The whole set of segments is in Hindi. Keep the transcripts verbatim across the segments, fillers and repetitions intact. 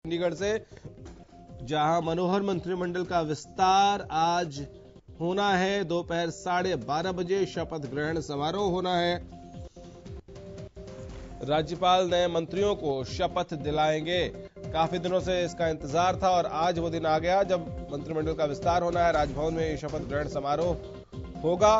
चंडीगढ़ से, जहां मनोहर मंत्रिमंडल का विस्तार आज होना है। दोपहर साढ़े बारह बजे शपथ ग्रहण समारोह होना है। राज्यपाल नए मंत्रियों को शपथ दिलाएंगे। काफी दिनों से इसका इंतजार था और आज वो दिन आ गया जब मंत्रिमंडल का विस्तार होना है। राजभवन में ये शपथ ग्रहण समारोह होगा।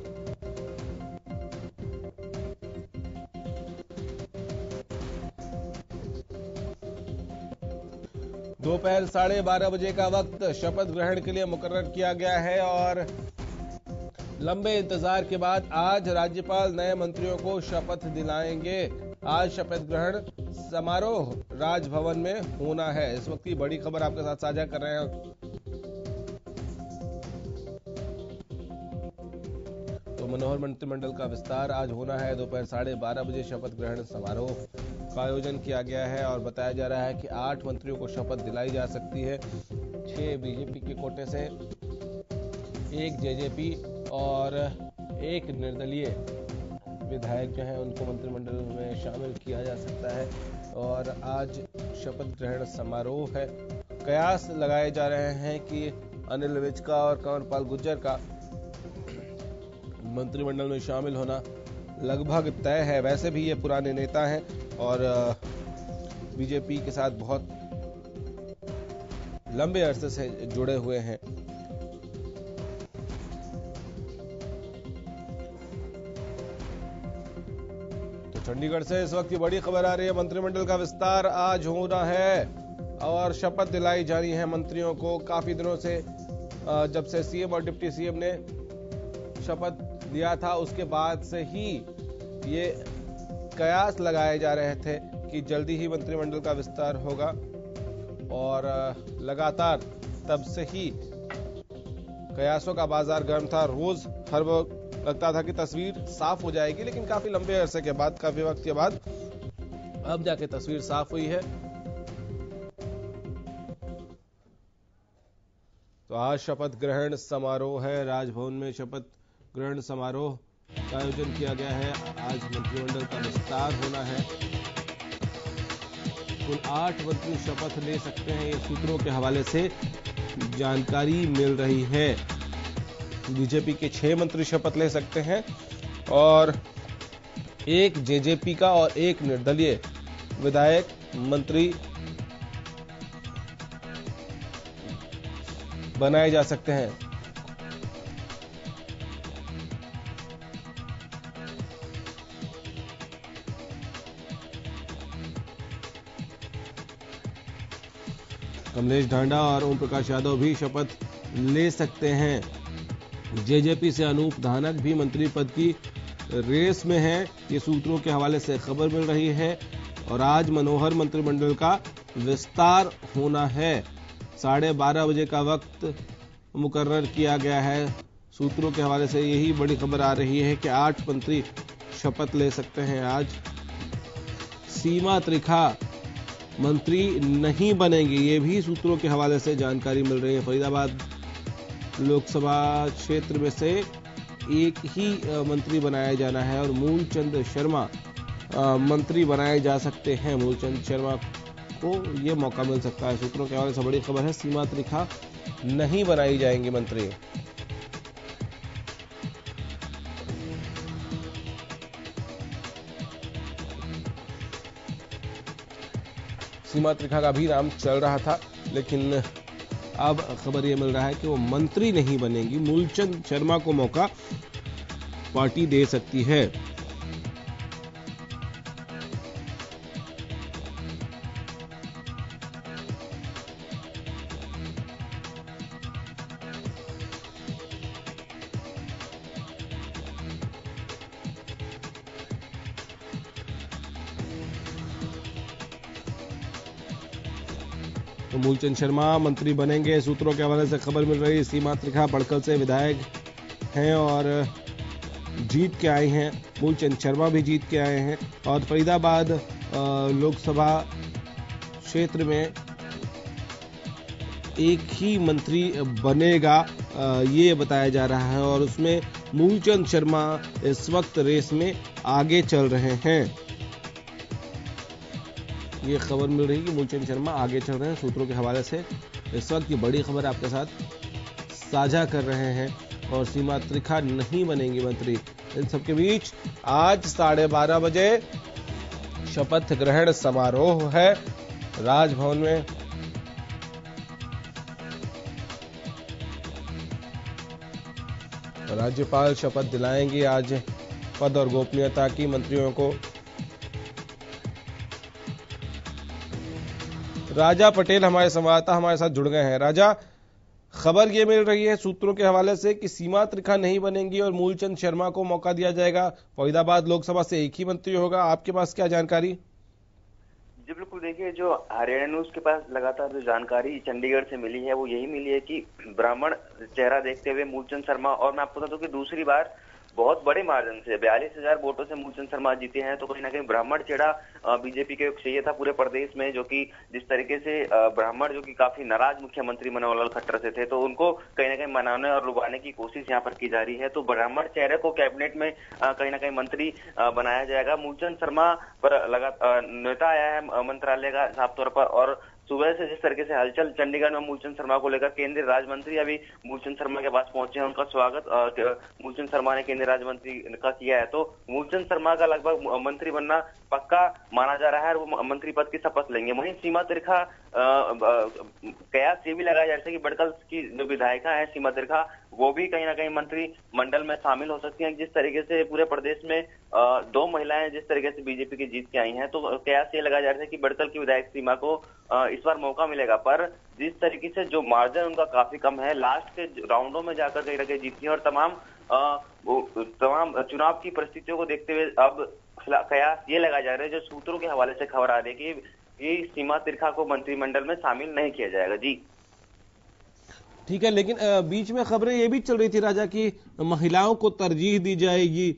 दोपहर साढ़े बारह बजे का वक्त शपथ ग्रहण के लिए मुकर्रर किया गया है और लंबे इंतजार के बाद आज राज्यपाल नए मंत्रियों को शपथ दिलाएंगे। आज शपथ ग्रहण समारोह राजभवन में होना है। इस वक्त की बड़ी खबर आपके साथ साझा कर रहे हैं। तो मनोहर मंत्रिमंडल का विस्तार आज होना है। दोपहर साढ़े बारह बजे शपथ ग्रहण समारोह का आयोजन किया गया है और बताया जा रहा है कि आठ मंत्रियों को शपथ दिलाई जा सकती है। छह बीजेपी के कोटे से, एक जेजेपी और एक निर्दलीय विधायक जो हैं उनको मंत्रिमंडल में शामिल किया जा सकता है। और आज शपथ ग्रहण समारोह है। कयास लगाए जा रहे हैं कि अनिल विज का और कंवरपाल गुर्जर का मंत्रिमंडल में शामिल होना लगभग तय है। वैसे भी ये पुराने नेता हैं और बीजेपी के साथ बहुत लंबे अरसे से जुड़े हुए हैं। तो चंडीगढ़ से इस वक्त की बड़ी खबर आ रही है। मंत्रिमंडल का विस्तार आज होना है और शपथ दिलाई जानी है मंत्रियों को। काफी दिनों से जब से सीएम और डिप्टी सीएम ने शपथ लिया था उसके बाद से ही ये कयास लगाए जा रहे थे कि जल्दी ही मंत्रिमंडल का विस्तार होगा और लगातार तब से ही कयासों का बाजार गर्म था। रोज हर वक्त लगता था कि तस्वीर साफ हो जाएगी, लेकिन काफी लंबे अरसे के बाद, काफी वक्त के बाद अब जाके तस्वीर साफ हुई है। तो आज शपथ ग्रहण समारोह है। राजभवन में शपथ ग्रहण समारोह का आयोजन किया गया है। आज मंत्रिमंडल का विस्तार होना है। कुल आठ मंत्री शपथ ले सकते हैं, ये सूत्रों के हवाले से जानकारी मिल रही है। बीजेपी के छह मंत्री शपथ ले सकते हैं और एक जेजेपी का और एक निर्दलीय विधायक मंत्री बनाए जा सकते हैं। कमलेश ढांडा और ओम प्रकाश यादव भी शपथ ले सकते हैं। जेजेपी से अनूप धानक भी मंत्री पद की रेस में हैं, ये सूत्रों के हवाले से खबर मिल रही है। और आज मनोहर मंत्रिमंडल का विस्तार होना है। साढ़े बारह बजे का वक्त मुकर्रर किया गया है। सूत्रों के हवाले से यही बड़ी खबर आ रही है कि आठ मंत्री शपथ ले सकते हैं आज। सीमा त्रिखा मंत्री नहीं बनेंगे, ये भी सूत्रों के हवाले से जानकारी मिल रही है। फरीदाबाद लोकसभा क्षेत्र में से एक ही मंत्री बनाया जाना है और मूलचंद शर्मा मंत्री बनाए जा सकते हैं। मूलचंद शर्मा को ये मौका मिल सकता है। सूत्रों के हवाले से बड़ी खबर है, सीमा त्रिखा नहीं बनाई जाएंगी मंत्री। सीमा त्रिखा का भी नाम चल रहा था, लेकिन अब खबर यह मिल रहा है कि वो मंत्री नहीं बनेंगी। मूलचंद शर्मा को मौका पार्टी दे सकती है। तो मूलचंद शर्मा मंत्री बनेंगे। सूत्रों के हवाले से खबर मिल रही है। सीमा त्रिखा बड़कल से विधायक हैं और जीत के आए हैं। मूलचंद शर्मा भी जीत के आए हैं और फरीदाबाद लोकसभा क्षेत्र में एक ही मंत्री बनेगा, ये बताया जा रहा है। और उसमें मूलचंद शर्मा इस वक्त रेस में आगे चल रहे हैं। ये खबर मिल रही है कि मूलचंद शर्मा आगे चल रहे हैं। सूत्रों के हवाले से इस वक्त की बड़ी खबर आपके साथ साझा कर रहे हैं। और सीमा त्रिखा नहीं बनेंगी मंत्री। इन सबके बीच आज साढ़े बारह बजे शपथ ग्रहण समारोह है राजभवन में। राज्यपाल शपथ दिलाएंगे आज पद और गोपनीयता की मंत्रियों को। राजा पटेल हमारे संवाददाता हमारे साथ जुड़ गए हैं। राजा, खबर ये मिल रही है सूत्रों के हवाले से कि सीमा त्रिखा नहीं बनेंगी और मूलचंद शर्मा को मौका दिया जाएगा। फरीदाबाद लोकसभा से एक ही मंत्री होगा। आपके पास क्या जानकारी? जी बिल्कुल, देखिए जो हरियाणा न्यूज के पास लगातार जो जानकारी चंडीगढ़ से मिली है वो यही मिली है कि ब्राह्मण चेहरा देखते हुए मूलचंद शर्मा, और मैं आपको बता दूं कि दूसरी बार बहुत बड़े मार्जिन से बयालीस हजार वोटों से मूलचंद शर्मा जीते हैं। तो कहीं ना कहीं ब्राह्मण चेहरा बीजेपी के चाहिए था पूरे प्रदेश में, जो कि जिस तरीके से ब्राह्मण जो कि काफी नाराज मुख्यमंत्री मनोहर लाल खट्टर से थे, तो उनको कहीं ना कहीं मनाने और लुभाने की कोशिश यहाँ पर की जा रही है। तो ब्राह्मण चेहरे को कैबिनेट में कहीं ना कहीं मंत्री बनाया जाएगा। मूलचंद शर्मा पर लगातार नेता आया है मंत्रालय का साफ तौर पर, और सुबह से जिस तरीके से हलचल चंडीगढ़ में मूलचंद शर्मा को लेकर केंद्रीय राज्य मंत्री अभी मूलचंद शर्मा के पास पहुंचे हैं। उनका स्वागत मूलचंद शर्मा ने केंद्रीय राज्य मंत्री का किया है। तो मूलचंद शर्मा का लगभग मंत्री बनना पक्का माना जा रहा है और वो मंत्री पद की शपथ लेंगे। वहीं सीमा त्रिखा कयास ये भी लगाया जा रहा है कि बड़कल की जो विधायिका है सीमा त्रिखा, वो भी कहीं ना कहीं मंत्री मंडल में शामिल हो सकती हैं। जिस तरीके से पूरे प्रदेश में दो महिलाएं जिस तरीके से बीजेपी की जीत के आई हैं, तो कयास ये लगाया जा रहा है कि बड़कल की विधायक सीमा को इस बार मौका मिलेगा। पर जिस तरीके से जो मार्जिन उनका काफी कम है, लास्ट के राउंडों में जाकर कहीं ना कहीं जीतती है, और तमाम तमाम चुनाव की परिस्थितियों को देखते हुए अब कयास ये लगाया जा रहा है, जो सूत्रों के हवाले से खबर आ रही है कि ये सीमा त्रिखा को मंत्रिमंडल में शामिल नहीं किया जाएगा। जी ठीक है, लेकिन बीच में खबरें ये भी चल रही थी राजा कि महिलाओं को तरजीह दी जाएगी।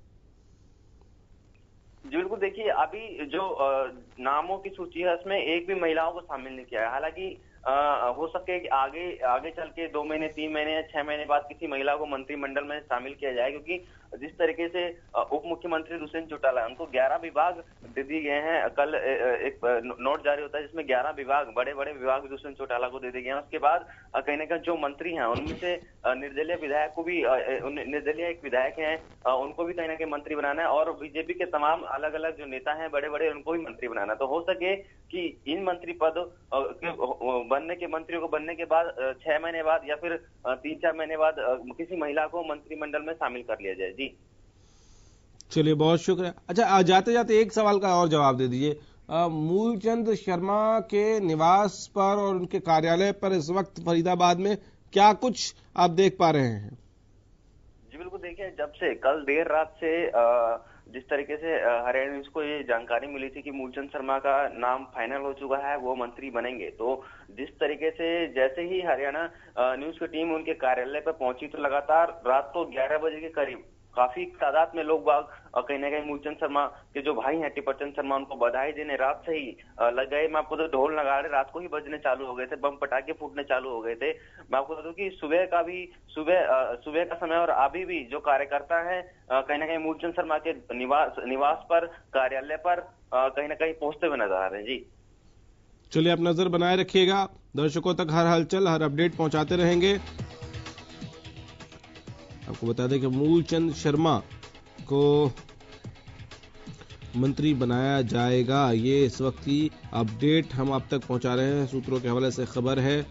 जी बिल्कुल, देखिए अभी जो नामों की सूची है उसमें एक भी महिलाओं को शामिल नहीं किया है। हालांकि हो सके कि आगे आगे चल के दो महीने तीन महीने या छह महीने बाद किसी महिला को मंत्रिमंडल में शामिल किया जाए, क्योंकि जिस तरीके से उप मुख्यमंत्री दुष्यंत चौटाला उनको ग्यारह विभाग दे दिए गए हैं। कल एक नोट जारी होता है जिसमें ग्यारह विभाग बड़े बड़े विभाग दुष्यंत चौटाला को दे दिए गए हैं। उसके बाद कहीं ना कहीं जो मंत्री हैं उनमें से निर्दलीय विधायक को भी, निर्दलीय एक विधायक हैं, उनको भी कहीं ना कहीं मंत्री बनाना है, और बीजेपी के तमाम अलग अलग जो नेता हैं बड़े बड़े उनको भी मंत्री बनाना। तो हो सके कि इन मंत्री पद बनने के मंत्रियों को बनने के बाद छह महीने बाद या फिर तीन चार महीने बाद किसी महिला को मंत्रिमंडल में शामिल कर लिया जाए। जी चलिए, बहुत शुक्रिया। अच्छा, जाते जाते एक सवाल का और जवाब दे दीजिए। मूलचंद शर्मा के निवास पर और उनके कार्यालय पर इस वक्त फरीदाबाद में क्या कुछ आप देख पा रहे हैं? जी बिल्कुल, देखिए जब से कल देर रात से आ, जिस तरीके से हरियाणा न्यूज को ये जानकारी मिली थी कि मूलचंद शर्मा का नाम फाइनल हो चुका है, वो मंत्री बनेंगे, तो जिस तरीके से जैसे ही हरियाणा न्यूज की टीम उनके कार्यालय पर पहुंची, तो लगातार रात को ग्यारह बजे के करीब काफी तादाद में लोग बाग कहीं ना कहीं मूलचंद शर्मा के जो भाई हैं टिपरचंद शर्मा, उनको बधाई देने रात से ही लग गए। मैं आपको तो ढोल नगाड़े रात को ही बजने चालू हो गए थे, बम पटाखे फूटने चालू हो गए थे। मैं आपको बता दूं कि सुबह का भी सुबह सुबह का समय और अभी भी जो कार्यकर्ता है कहीं ना कहीं मूलचंद शर्मा के निवास निवास पर, कार्यालय पर कहीं ना कहीं पहुंचते हुए नजर आ रहे हैं। जी चलिए, आप नजर बनाए रखिएगा, दर्शकों तक हर हलचल हर अपडेट पहुंचाते रहेंगे। आपको बता दें कि मूलचंद शर्मा को मंत्री बनाया जाएगा, ये इस वक्त की अपडेट हम आप तक पहुंचा रहे हैं। सूत्रों के हवाले से खबर है।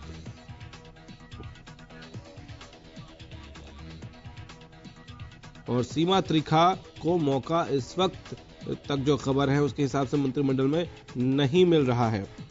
और सीमा त्रिखा को मौका इस वक्त तक जो खबर है उसके हिसाब से मंत्रिमंडल में नहीं मिल रहा है।